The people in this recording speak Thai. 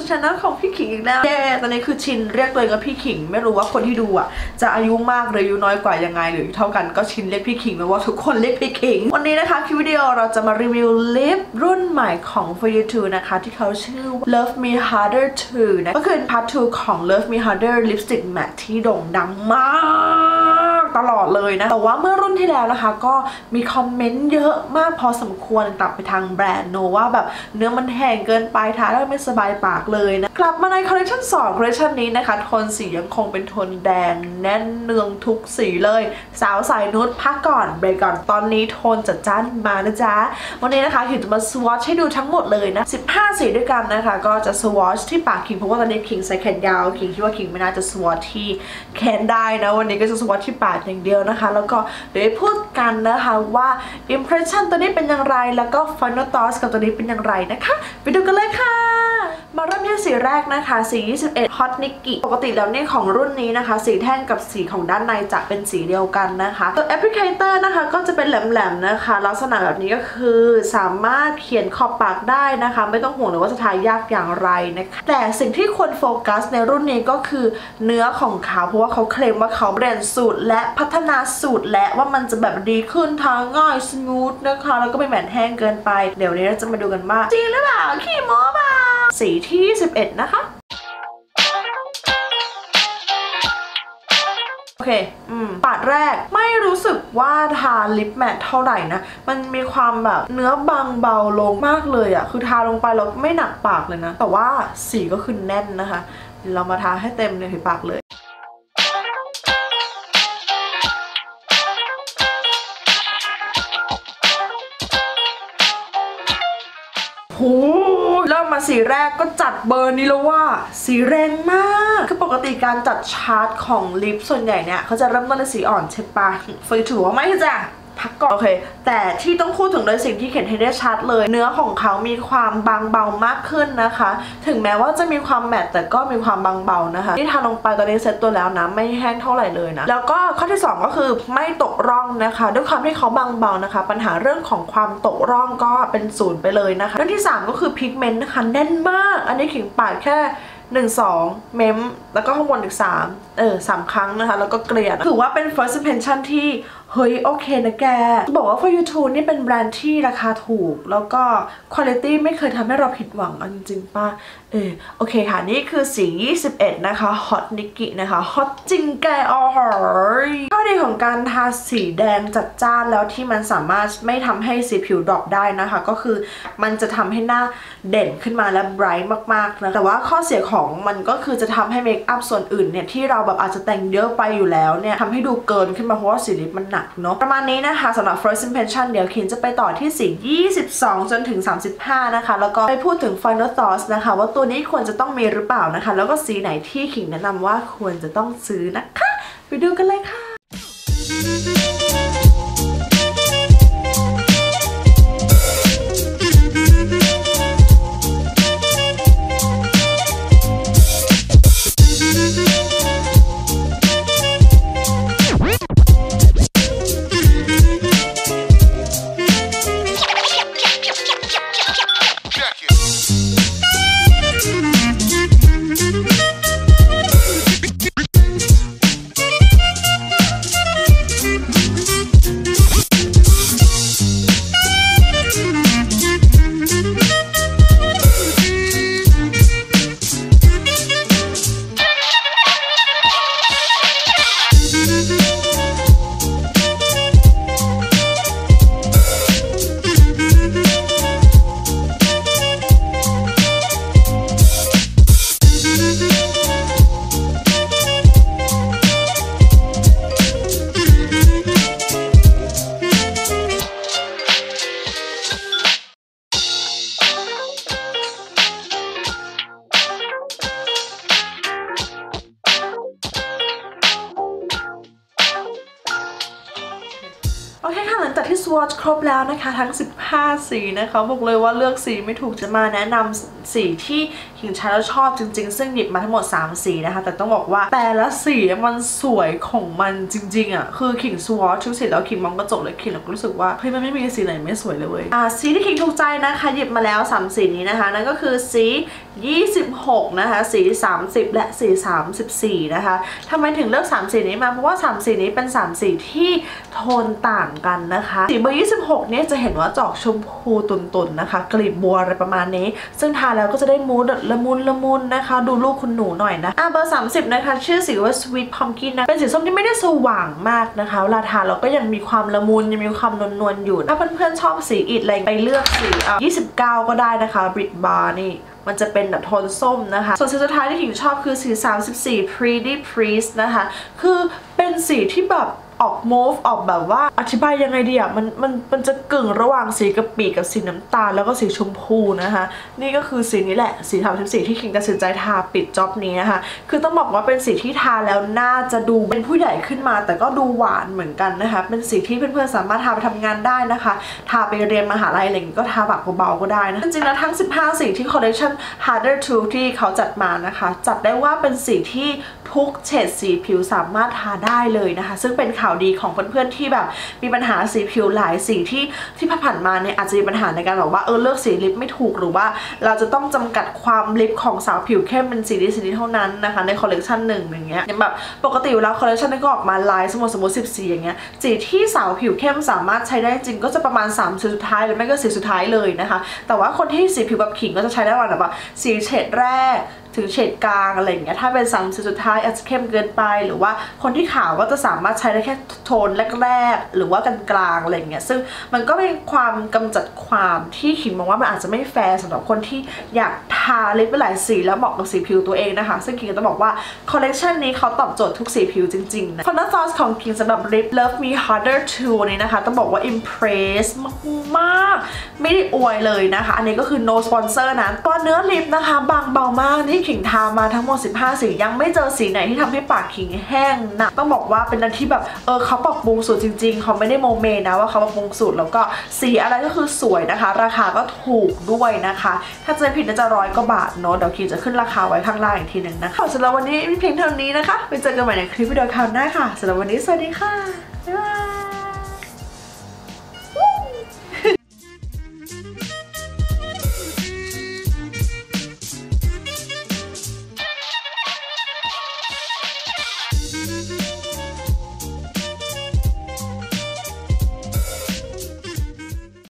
channel ของพี่ขิงอีกแล้วตอนนี้คือชินเรียกตัวเองว่าพี่ขิงไม่รู้ว่าคนที่ดูอ่ะจะอายุมากหรืออายุน้อยกว่ายังไงหรือเท่ากันก็ชินเรียกพี่ขิงแปลว่าทุกคนเรียกพี่ขิงวันนี้นะคะคลิปวิดีโอเราจะมารีวิวลิปรุ่นใหม่ของ For You Too นะคะที่เขาชื่อ Love Me Harder 2 นะก็คือ Part 2 ของ Love Me Harder Lipstick Matte ที่โด่งดังมากตลอดเลยนะแต่ว่าเมื่อรุ่นที่แล้วนะคะก็มีคอมเมนต์เยอะมากพอสมควรกลับไปทางแบรนด์โนว่าแบบเนื้อมันแห้งเกินไปทาแล้วไม่สบายปากเลยนะกลับมาในคอลเลคชัน2คอลเลคชันนี้นะคะโทนสียังคงเป็นโทนแดงแน่นเนืองทุกสีเลยสาวสายนุชพักก่อนเบรกก่อนตอนนี้โทนจัดจ้านมานะจ๊ะวันนี้นะคะขิงจะมาสวอชให้ดูทั้งหมดเลยนะ15สีด้วยกันนะคะก็จะสวอชที่ปากขิงเพราะว่าตอนนี้ขิงใส่แขนยาวขิงคิดว่าขิงไม่น่าจะสวอชที่แขนได้นะวันนี้ก็จะสวอชที่ปากอย่างเดียวนะคะแล้วก็เดี๋ยวพูดกันนะคะว่า impression ตัวนี้เป็นอย่างไรแล้วก็ final thoughts กับตัวนี้เป็นอย่างไรนะคะไปดูกันเลยค่ะมาเริ่มที่สีแรกนะคะสี21 Hot Nikki ปกติแล้วเนี่ยของรุ่นนี้นะคะสีแท่งกับสีของด้านในจะเป็นสีเดียวกันนะคะตัว applicator นะคะก็จะเป็นแหลมๆนะคะลักษณะแบบนี้ก็คือสามารถเขียนขอบปากได้นะคะไม่ต้องห่วงเลยว่าจะทายากอย่างไรนะคะแต่สิ่งที่ควรโฟกัสในรุ่นนี้ก็คือเนื้อของเขาเพราะว่าเขาเคลมว่าเขาเปลี่ยนสูตรและพัฒนาสูตรและว่ามันจะแบบดีขึ้นทาง่ายสมูทนะคะแล้วก็ไม่แมตต์แห้งเกินไปเดี๋ยวนี้เราจะมาดูกันว่าจริงหรือเปล่าขี้โม้เปล่าสีที่21นะคะโอเคปาดแรกไม่รู้สึกว่าทาลิปแมทเท่าไหร่นะมันมีความแบบเนื้อบางเบาลงมากเลยอะคือทาลงไปแล้วไม่หนักปากเลยนะแต่ว่าสีก็คือแน่นนะคะเรามาทาให้เต็มในผิวปากเลยโหเริ่มมาสีแรกก็จัดเบอร์นี้แล้วว่าสีแรงมากคือปกติการจัดชาร์ตของลิปส่วนใหญ่เนี่ยเขาจะเริ่มต้นในสีอ่อนใช่ปะเฟยถือว่าไม่จ้ะพักก่อนโอเคแต่ที่ต้องพูดถึงเลยสิ่งที่เห็นให้ได้ชัดเลยเนื้อของเขามีความบางเบามากขึ้นนะคะถึงแม้ว่าจะมีความแมตต์แต่ก็มีความบางเบานะคะที่ทาลงไปตอนนี้เซ็ตตัวแล้วนะไม่แห้งเท่าไหร่เลยนะแล้วก็ข้อที่2ก็คือไม่ตกร่องนะคะด้วยความที่เขาบางเบานะคะปัญหาเรื่องของความตกร่องก็เป็น0ไปเลยนะคะเรื่องที่3ก็คือพิกเมนต์นะคะแน่นมากอันนี้ขิงปาดแค่1-2 เมมแล้วก็ข้างบนอีก3ครั้งนะคะแล้วก็เกลี่ยถือว่าเป็น first impression ที่เฮ้ยโอเคนะแกบอกว่า For You Too นี่เป็นแบรนด์ที่ราคาถูกแล้วก็ quality ไม่เคยทำให้เราผิดหวังจริงๆป่ะโอเคค่ะนี่คือสี21นะคะ Hot Nikki นะคะ Hot จริงแกอ๋อข้อดีของการทาสีแดงจัดจ้านแล้วที่มันสามารถไม่ทำให้สีผิวดรอปได้นะคะก็คือมันจะทำให้หน้าเด่นขึ้นมาและไบรท์มากๆนะแต่ว่าข้อเสียของมันก็คือจะทำให้เมคอัพส่วนอื่นเนี่ยที่เราแบบอาจจะแต่งเยอะไปอยู่แล้วเนี่ยทำให้ดูเกินขึ้นมาเพราะว่าสีลิปมันหนักเนาะประมาณนี้นะคะสำหรับ first impression เดี๋ยวคินจะไปต่อที่สี22จนถึง35นะคะแล้วก็ไปพูดถึง final thoughts นะคะว่าตัวนี้ควรจะต้องมีหรือเปล่านะคะแล้วก็สีไหนที่คิงแนะนำว่าควรจะต้องซื้อนะคะไปดูกันเลยค่ะแล้วนะคะทั้ง15สีนะคะบอกเลยว่าเลือกสีไม่ถูกจะมาแนะนำสีที่ขิงใช้แล้วชอบจริงๆซึ่งหยิบมาทั้งหมด3สีนะคะแต่ต้องบอกว่าแต่ละสีมันสวยของมันจริงๆอ่ะคือขิงสวอชทุกสีแล้วขิงมองกระจกเลยขิงรู้สึกว่าเฮ้ยมันไม่มีสีไหนไม่สวยเลยเว้ยสีที่ขิงถูกใจนะคะหยิบมาแล้ว3สีนี้นะคะนั่นก็คือสี26นะคะสี30และสี34นะคะทำไมถึงเลือก3สีนี้มาเพราะว่า3สีนี้เป็น3สีที่โทนต่างกันนะคะสีเบอร์26เนี่ยจะเห็นว่าจอกชมพูตุ่นๆนะคะกลีบบัวอะไรประมาณนี้ซึ่งทาแล้วก็จะได้มูดละมุนนะคะดูลูกคุณหนูหน่อยนะเบอร์30นะคะชื่อสีว่า Sweet Pumpkin นะเป็นสีส้มที่ไม่ได้สว่างมากนะคะเวลาทาเราก็ยังมีความละมุนยังมีความนวลๆอยู่ถ้าเพื่อนๆชอบสีอิฐอะไรไปเลือกสี29ก็ได้นะคะ Brit Bar นี่มันจะเป็นแบบโทนส้มนะคะส่วนสีสุดท้ายที่ขิงชอบคือสี34 Pretty Priest นะคะคือเป็นสีที่แบบออกมูฟออกแบบว่าอธิบายยังไงดีอ่ะมันจะกึ่งระหว่างสีกะปิกับสีน้ำตาลแล้วก็สีชมพูนะคะนี่ก็คือสีนี้แหละสี34ที่คิงตัดสินใจทาปิดจ็อบนี้นะคะคือต้องบอกว่าเป็นสีที่ทาแล้วน่าจะดูเป็นผู้ใหญ่ขึ้นมาแต่ก็ดูหวานเหมือนกันนะคะเป็นสีที่เพื่อนๆสามารถทาไปทำงานได้นะคะทาไปเรียนมหาลัยอะไรอย่างนี้ก็ทาแบบเบาๆก็ได้นะจริงๆแล้วทั้ง15สีที่คอลเลคชัน Harder to ที่เขาจัดมานะคะจัดได้ว่าเป็นสีที่ทุกเฉดสีผิวสามารถทาได้เลยนะคะซึ่งเป็นข่าวดีของเพื่อนๆที่แบบมีปัญหาสีผิวหลายสีที่ผ่านมาเนี่ยอาจจะมีปัญหาในการแบบว่าเลือกสีลิปไม่ถูกหรือว่าเราจะต้องจำกัดความลิปของสาวผิวเข้มเป็นสีนี้เท่านั้นนะคะในคอลเลคชันหนึ่งอย่างเงี้ยแบบปกติเวลาคอลเลคชันนี้ก็ออกมาลายสมมติ10 สีอย่างเงี้ยสีที่สาวผิวเข้มสามารถใช้ได้จริงก็จะประมาณ3 สีสุดท้ายหรือไม่ก็สีสุดท้ายเลยนะคะแต่ว่าคนที่สีผิวแบบขิงก็จะใช้ได้ประมาณแบบสีเฉดแรกถึงเฉดกลางอะไรอย่างเงี้ยถ้าเป็น3 สีสุดท้ายอาจจะเข้มเกินไปหรือว่าคนที่ขาวก็จะสามารถใช้ได้แค่โทนแรกๆหรือว่ากลางๆอะไรอย่างเงี้ยซึ่งมันก็เป็นความกำจัดความที่ขิงมองว่ามันอาจจะไม่แฟร์สำหรับคนที่อยากทาลิปไปหลายสีแล้วเหมาะกับสีผิวตัวเองนะคะซึ่งขิงจะบอกว่าคอลเลคชันนี้เขาตอบโจทย์ทุกสีผิวจริงๆนะ Contour Sauce ของขิงสำหรับลิป Love Me Harder To นี้นะคะต้องบอกว่า impress มากๆไม่ได้อวยเลยนะคะอันนี้ก็คือ no sponsor นะตัวเนื้อลิปนะคะบางเบามากที่ขิงทามาทั้งหมด15สียังไม่เจอสีไหนที่ทำให้ปากขิงแห้งหนักต้องบอกว่าเป็นอันที่แบบเขาปรับปรุงสูตรจริงๆเขาไม่ได้โมเมนะว่าเขาปรับปรุงสูตรแล้วก็สีอะไรก็คือสวยนะคะราคาก็ถูกด้วยนะคะถ้าจะไม่ผิดน่าจะ100 กว่าบาทเนาะเดี๋ยวขิงจะขึ้นราคาไว้ข้างล่างอีกทีหนึ่งนะคะสำหรับวันนี้มีเพียงเท่านี้นะคะไปเจอกันใหม่ในคลิปวิดีโอคราวหน้าค่ะสำหรับวันนี้สวัสดีค่ะบ๊ายบาย